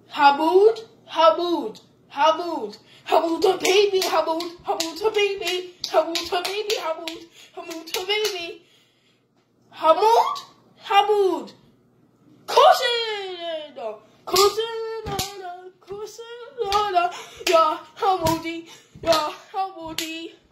Hamoud, Hamoud, Hamoud, Hamoud a baby, Hamoud, Hamoud a baby, Hamoud a baby, Hamoud, Hamoud a baby, Hamoud, Hamoud, cousin, cousin, cousin, ya Hamoudi, ya Hamoudi.